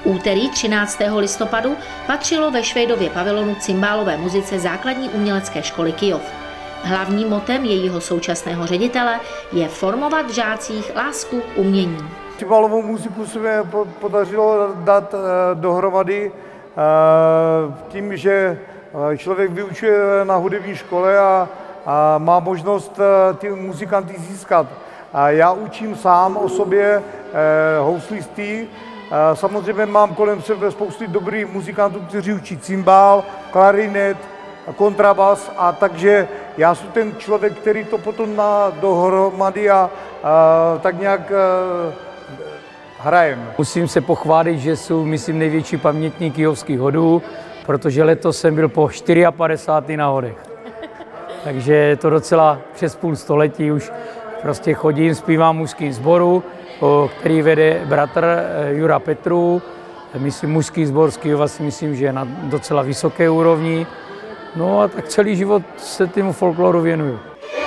Úterý 13. listopadu patřilo ve Švejdově pavilonu cymbálové muzice základní umělecké školy Kyjov. Hlavním motem jejího současného ředitele je formovat v žácích lásku k umění. Cymbálovou muziku se mi podařilo dát dohromady tím, že člověk vyučuje na hudební škole a má možnost ty muzikanty získat. Já učím sám o sobě houslisty. Samozřejmě mám kolem sebe spousty dobrých muzikantů, kteří učí cymbál, klarinet, kontrabas, a takže já jsem ten člověk, který to potom dá dohromady a tak nějak hrajem. Musím se pochválit, že jsou, myslím, největší pamětník kyjovských hodů, protože letos jsem byl po 54 na hodech. Takže je to docela přes půl století už prostě chodím, zpívám v mužském sboru, který vede bratr Jura Petru. Myslím, mužský sbor z Kyjova si myslím, že je na docela vysoké úrovni. No a tak celý život se tomu folkloru věnuju.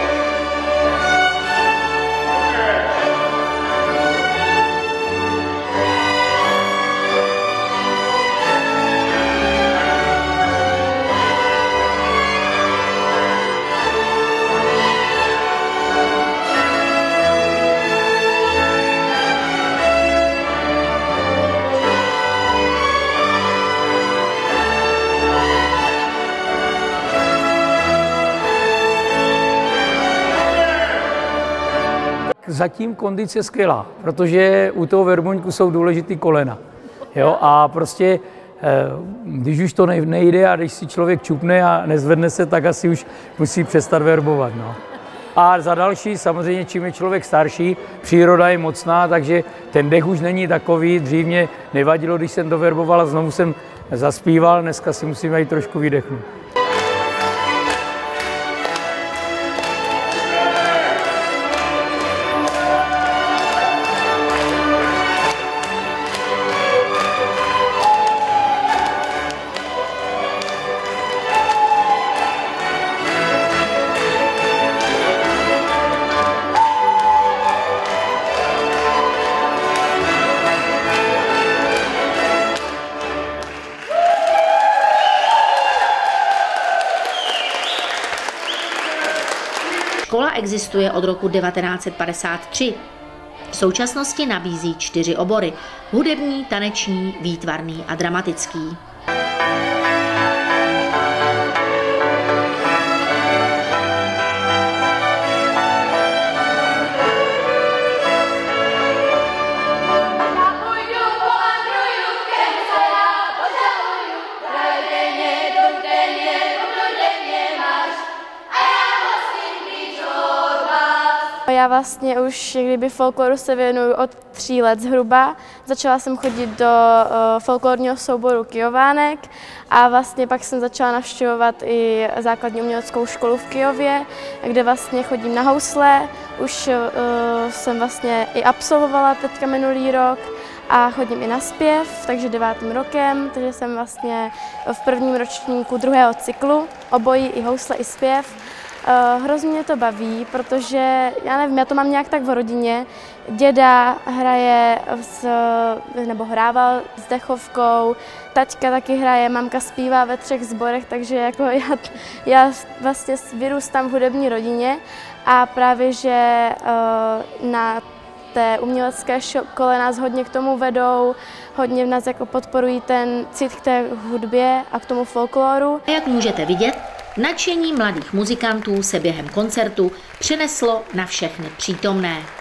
Zatím kondice skvělá, protože u toho verbuňku jsou důležitý kolena. Jo? A prostě, když už to nejde a když si člověk čupne a nezvedne se, tak asi už musí přestat verbovat. No. A za další, samozřejmě, čím je člověk starší, příroda je mocná, takže ten dech už není takový. Dřív mě nevadilo, když jsem to verboval a znovu jsem zaspíval, dneska si musím jít trošku vydechnout. Škola existuje od roku 1953. V současnosti nabízí 4 obory: hudební, taneční, výtvarný a dramatický. Já vlastně už kdyby folkloru se věnuju od 3 let zhruba. Začala jsem chodit do folklorního souboru Kyjovánek a vlastně pak jsem začala navštěvovat i základní uměleckou školu v Kyjově, kde vlastně chodím na housle. Už jsem vlastně i absolvovala teďka minulý rok a chodím i na zpěv, takže 9. rokem, takže jsem vlastně v prvním ročníku 2. cyklu, obojí i housle i zpěv. Hrozně mě to baví, protože já nevím, já to mám nějak tak v rodině. Děda hraje nebo hrával s dechovkou, taťka taky hraje, mamka zpívá ve 3 sborech, takže jako já vlastně vyrůstám v hudební rodině a právě, že na té umělecké škole nás hodně k tomu vedou, hodně v nás jako podporují ten cit k té hudbě a k tomu folkloru. Jak můžete vidět, nadšení mladých muzikantů se během koncertu přeneslo na všechny přítomné.